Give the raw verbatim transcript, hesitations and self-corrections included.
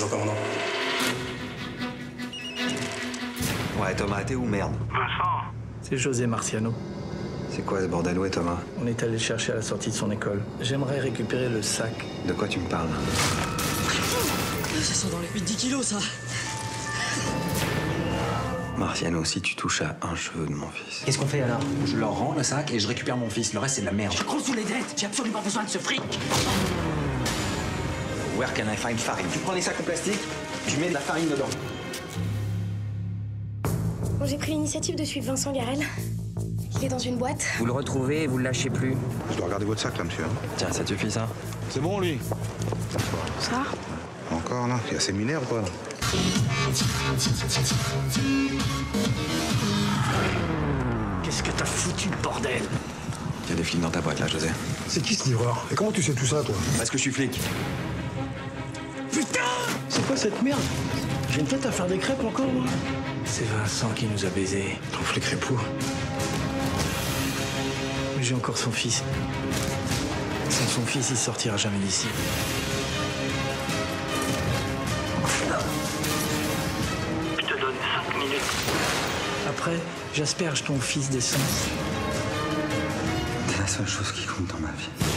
Bonjour, commandant. Ouais, Thomas, t'es où, merde? Vincent. C'est José Marciano. C'est quoi ce bordel? Où est Thomas? On est allé le chercher à la sortie de son école. J'aimerais récupérer le sac. De quoi tu me parles? Ça sent dans les huit dix kilos, ça. Marciano, si tu touches à un cheveu de mon fils... Qu'est-ce qu'on fait alors? Je leur rends le sac et je récupère mon fils. Le reste, c'est de la merde. Je croule sous les dettes. J'ai absolument besoin de ce fric. Where can I find farine? Tu prends les sacs en plastique, tu mets de la farine dedans. Bon, j'ai pris l'initiative de suivre Vincent Garel. Il est dans une boîte. Vous le retrouvez et vous le lâchez plus. Je dois regarder votre sac, là, monsieur. Tiens, ça te suffit, ça? C'est bon, lui. Ça? Encore, là? Il y a séminaire ou quoi, là? Qu'est-ce que t'as foutu, bordel? Il y a des flics dans ta boîte, là, José. C'est qui ce livreur? Et comment tu sais tout ça, toi? Parce que je suis flic. Putain! C'est quoi cette merde? J'ai une tête à faire des crêpes encore, moi. C'est Vincent qui nous a baisés. Ton flic répou. Mais j'ai encore son fils. Sans son fils, il sortira jamais d'ici. Je te donne cinq minutes. Après, j'asperge ton fils d'essence. C'est la seule chose qui compte dans ma vie.